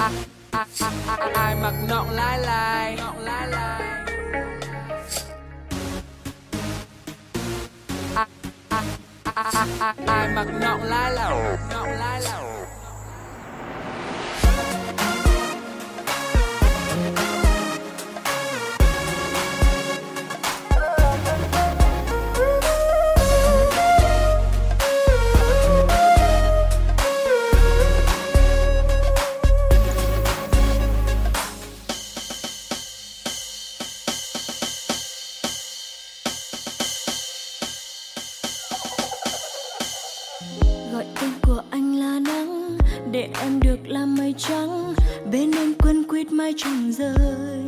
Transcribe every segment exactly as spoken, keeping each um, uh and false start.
Ai mặc nọng lái lai, ai mặc nọng lái lầu, nọng lái lầu. Gọi tên của anh là nắng, để em được làm mây trắng, bên anh quấn quýt mái trăng rơi.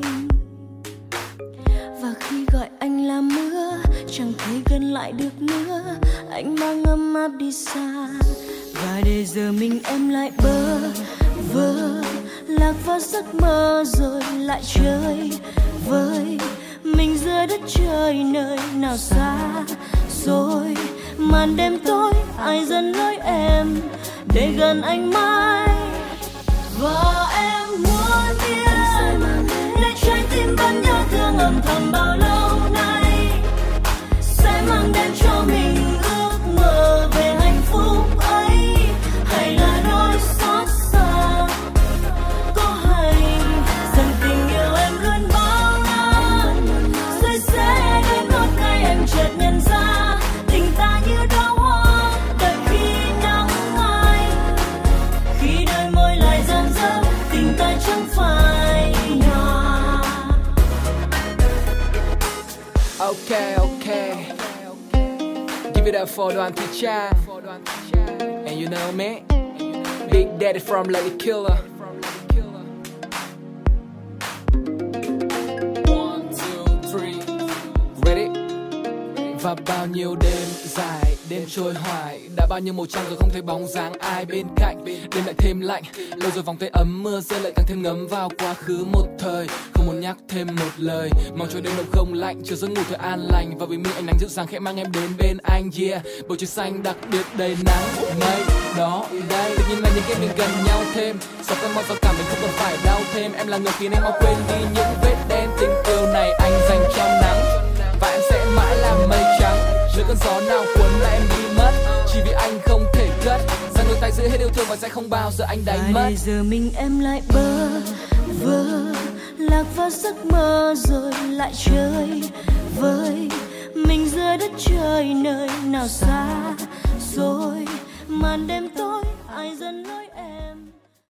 Và khi gọi anh là mưa, chẳng thấy gần lại được nữa, anh mang ấm áp đi xa. Và để giờ mình em lại bơ vơ, lạc vào giấc mơ rồi lại chơi vơi mình giữa đất trời nơi nào xa rồi. Màn đêm tối ai dẫn lối em để gần anh mãi. Và em muốn biết để trái tim vẫn nhớ thương âm thầm bao lâu nay, sẽ mang đến cho mình ước mơ về hạnh phúc ấy. Hay là nỗi xót xa có hành rằng tình yêu em luôn bao la, rồi sẽ đến một ngày em chợt nhận ra tình ta như đóa hoa đợi khi nắng mai. Khi đôi môi lại rạng rỡ, tình ta chẳng phải nhòa. Okay, okay. Give it up for Đoàn Thị Trang. And you know me, Big Daddy from Lady Killer. One, two, three. Ready? Và bao nhiêu đêm dài, đêm trôi hoài, đã bao nhiêu màu trăng rồi không thấy bóng dáng ai bên cạnh. Đêm lại thêm lạnh, lâu rồi vòng tay ấm mưa rơi lại càng thêm ngấm vào quá khứ một thời. Không muốn nhắc thêm một lời, mong cho đêm đông không lạnh, chờ giấc ngủ thật an lành. Và vì mi ánh nắng dịu dàng khẽ mang em đến bên anh. Yeah, bầu trời xanh đặc biệt đầy nắng mây đó đây. Tự nhiên là những cái mình gần nhau thêm, sau cơn mong giao cảm mình không còn phải đau thêm. Em là người khiến em mau quên đi những vết đen, tình yêu này anh dành cho nắng. Và em sẽ mãi là mây trắng, giữa cơn gió nào cuốn là em đi mất, chỉ vì anh không thể cất. Rằng đôi tay giữ hết yêu thương và sẽ không bao giờ anh đánh mất. Và để giờ mình em lại bơ vơ, lạc vào giấc mơ rồi lại chơi vơi mình giữa đất trời nơi nào xa rồi. Màn đêm tối ai dần